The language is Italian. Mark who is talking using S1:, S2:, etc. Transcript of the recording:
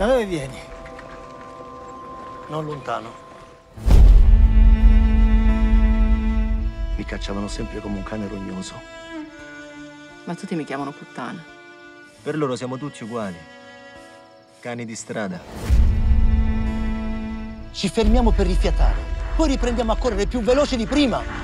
S1: Da dove vieni? Non lontano. Mi cacciavano sempre come un cane rognoso.
S2: Ma tutti mi chiamano puttana.
S3: Per loro siamo tutti uguali. Cani di strada.
S1: Ci fermiamo per rifiatare, poi riprendiamo a correre più veloce di prima.